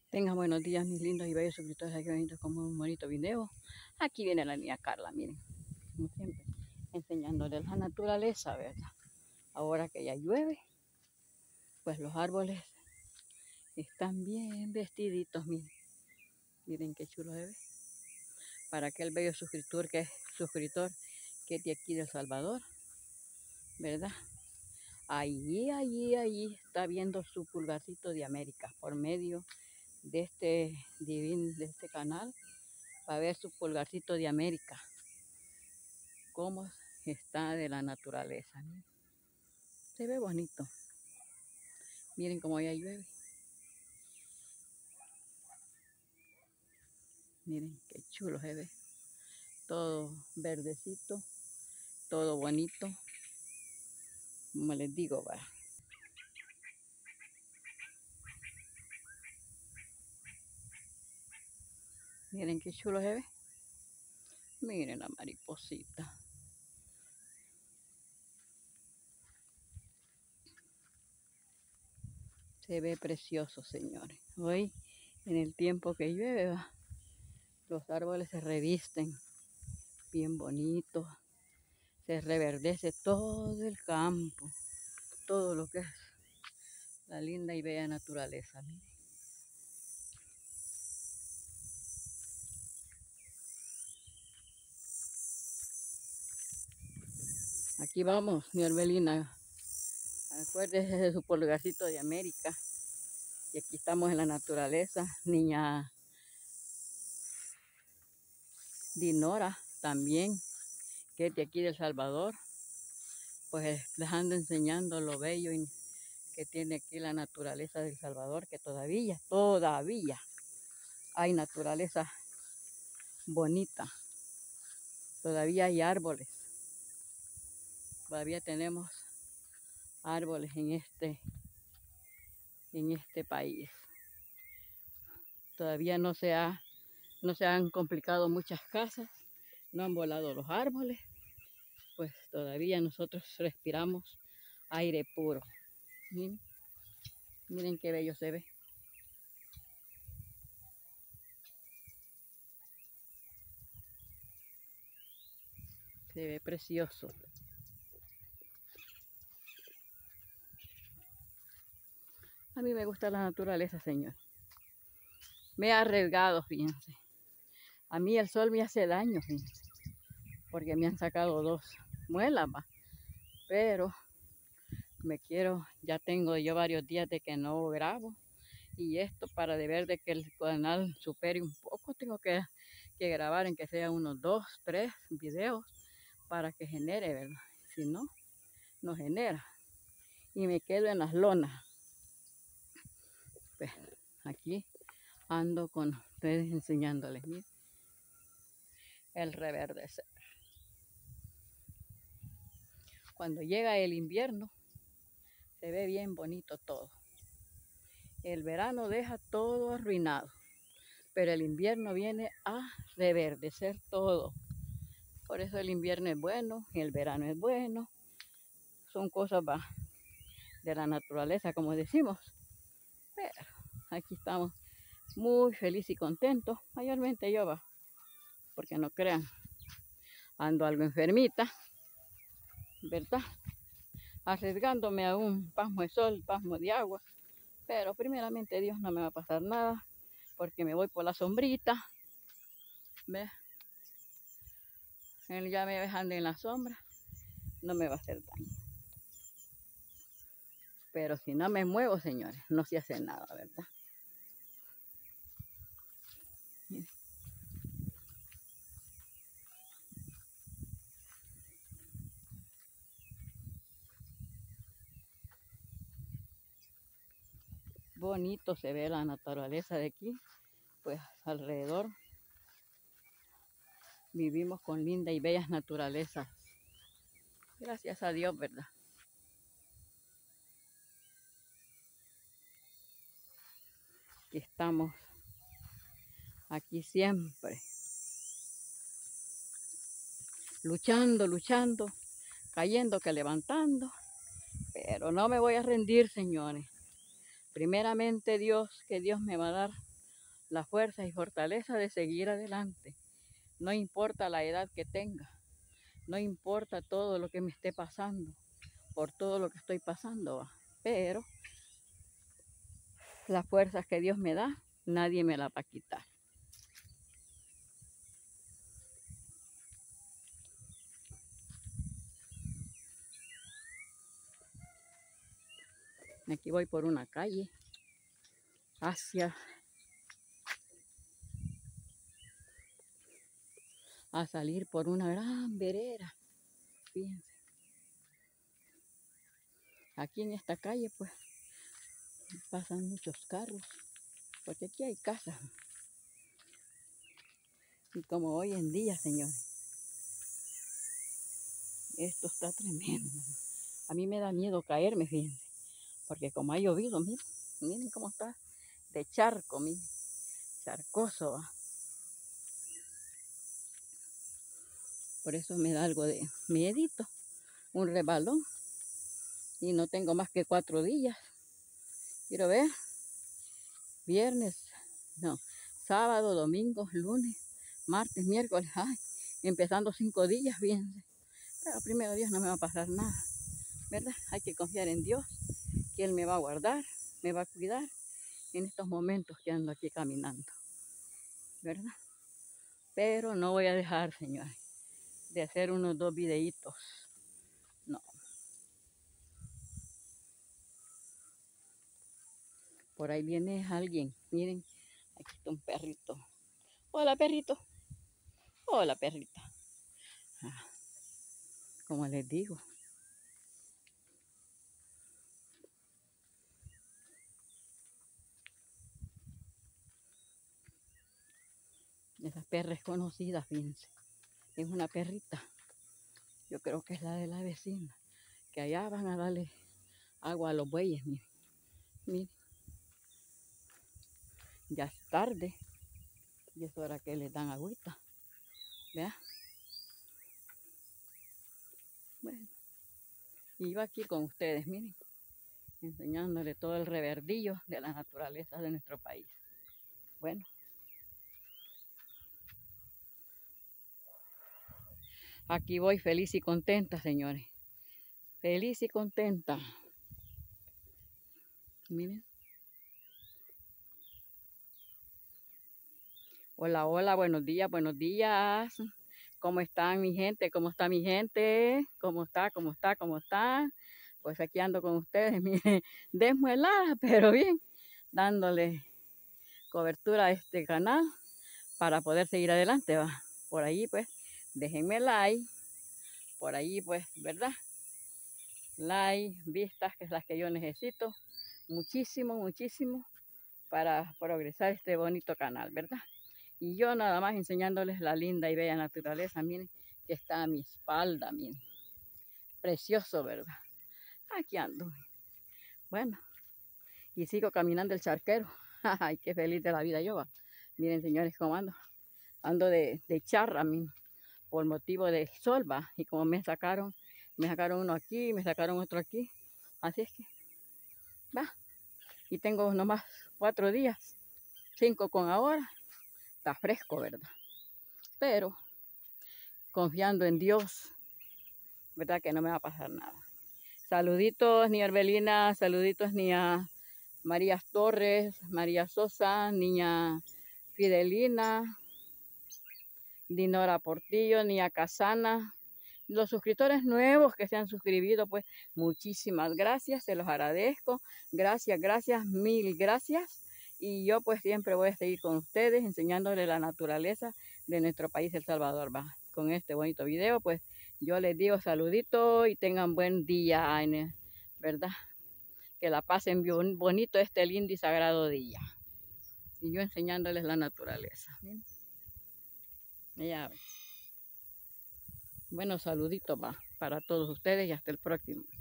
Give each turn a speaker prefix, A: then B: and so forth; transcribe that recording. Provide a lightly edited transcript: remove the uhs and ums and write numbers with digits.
A: Tengan buenos días, mis lindos y bellos suscriptores, aquí bonitos como un bonito video. Aquí viene la niña Carla, miren, como siempre, enseñándoles la naturaleza, ¿verdad? Ahora que ya llueve, pues los árboles están bien vestiditos, miren. Miren qué chulo se ve. Para aquel bello suscriptor que es de aquí de El Salvador, ¿verdad? Allí está viendo su pulgarcito de América por medio de este canal. Va a ver su pulgarcito de América, cómo está de la naturaleza. Miren. Se ve bonito. Miren cómo ya llueve. Miren qué chulo se ve. Todo verdecito, todo bonito. Como les digo, va. Miren qué chulo se ve. Miren la mariposita. Se ve precioso, señores. Hoy, en el tiempo que llueve, va, los árboles se revisten bien bonitos. Se reverdece todo el campo, todo lo que es la linda y bella naturaleza. Miren. Aquí vamos, mi Arbelina. Acuérdese de su pulgarcito de América. Y aquí estamos en la naturaleza. Niña Dinora también, que es de aquí de El Salvador. Pues les ando enseñando lo bello que tiene aquí la naturaleza de El Salvador, que todavía hay naturaleza bonita. Todavía hay árboles. Todavía tenemos árboles en este país. Todavía no se han complicado muchas casas, no han volado los árboles, pues todavía nosotros respiramos aire puro. Miren, miren qué bello se ve. Se ve precioso. A mí me gusta la naturaleza, señor. Me he arriesgado, fíjense. A mí el sol me hace daño, fíjense, porque me han sacado 2 muelas, va. Pero ya tengo yo varios días de que no grabo. Y esto para ver de que el canal supere un poco, tengo que grabar en que sea unos 2, 3 videos para que genere, ¿verdad? Si no, no genera. Y me quedo en las lonas. Pues aquí ando con ustedes enseñándoles, miren, el reverdecer. Cuando llega el invierno, se ve bien bonito todo. El verano deja todo arruinado, pero el invierno viene a reverdecer todo. Por eso el invierno es bueno y el verano es bueno. Son cosas de la naturaleza, como decimos. Pero aquí estamos muy felices y contentos. Mayormente yo, porque no crean, ando algo enfermita, ¿verdad? Arriesgándome a un pasmo de sol, pasmo de agua. Pero primeramente Dios, no me va a pasar nada, porque me voy por la sombrita. ¿Ves? Él ya me dejando en la sombra, no me va a hacer daño. Pero si no me muevo, señores, no se hace nada, ¿verdad? Bonito se ve la naturaleza de aquí, pues alrededor vivimos con lindas y bellas naturalezas. Gracias a Dios, ¿verdad? Que estamos aquí siempre, luchando, cayendo que levantando, pero no me voy a rendir, señores. Primeramente Dios, que Dios me va a dar la fuerza y fortaleza de seguir adelante. No importa la edad que tenga, no importa todo lo que me esté pasando, por todo lo que estoy pasando, ¿va? Pero las fuerzas que Dios me da, nadie me las va a quitar. Aquí voy por una calle a salir por una gran vereda. Fíjense. Aquí en esta calle pues pasan muchos carros, porque aquí hay casas. Y como hoy en día, señores, esto está tremendo. A mí me da miedo caerme, fíjense, porque como ha llovido, miren cómo está de charco, miren, charcoso, ¿va? Por eso me da algo de miedito, un resbalón. Y no tengo más que 4 días. Quiero ver, sábado, domingo, lunes, martes, miércoles, empezando 5 días, fíjense. Pero primero Dios no me va a pasar nada, ¿verdad? Hay que confiar en Dios, que Él me va a guardar, me va a cuidar en estos momentos que ando aquí caminando, ¿verdad? Pero no voy a dejar, señores, de hacer unos 2 videitos. No. Por ahí viene alguien, miren, aquí está un perrito. Hola, perrito. Hola, perrita. Como les digo. Esa perra es conocida, fíjense. Es una perrita. Yo creo que es la de la vecina. Que allá van a darle agua a los bueyes, miren. Miren. Ya es tarde. Y es hora que les dan agüita. ¿Vea? Bueno. Y yo aquí con ustedes, miren. Enseñándole todo el reverdillo de la naturaleza de nuestro país. Bueno. Aquí voy feliz y contenta, señores. Feliz y contenta. Miren. Hola, hola, buenos días, buenos días. ¿Cómo están mi gente? ¿Cómo está mi gente? ¿Cómo está? ¿Cómo está? ¿Cómo está? Pues aquí ando con ustedes, miren, desmuelada, pero bien, dándole cobertura a este canal para poder seguir adelante, va. Por ahí pues, déjenme like, por ahí pues, ¿verdad? Like, vistas, que es las que yo necesito, muchísimo, muchísimo, para progresar este bonito canal, ¿verdad? Y yo nada más enseñándoles la linda y bella naturaleza, miren, que está a mi espalda, miren. Precioso, ¿verdad? Aquí ando. Bueno, y sigo caminando el charquero. Ay, qué feliz de la vida yo, va. Miren, señores, cómo ando. Ando de charra, miren, por motivo del sol, va. Y como me sacaron uno aquí, me sacaron otro aquí. Así es que, va. Y tengo nomás 4 días, 5 con ahora. Está fresco, ¿verdad? Pero confiando en Dios, ¿verdad? Que no me va a pasar nada. Saluditos, niña Arbelina, saluditos, niña María Torres, María Sosa, niña Fidelina, Dinora Portillo, niña Casana. Los suscriptores nuevos que se han suscribido, pues muchísimas gracias, se los agradezco. Gracias, gracias, mil gracias. Y yo pues siempre voy a seguir con ustedes enseñándoles la naturaleza de nuestro país, El Salvador. Va. Con este bonito video, pues yo les digo saluditos y tengan buen día, ¿verdad? Que la pasen bien bonito este lindo y sagrado día. Y yo enseñándoles la naturaleza. ¿Bien? Ya ven. Bueno, saluditos va para todos ustedes y hasta el próximo.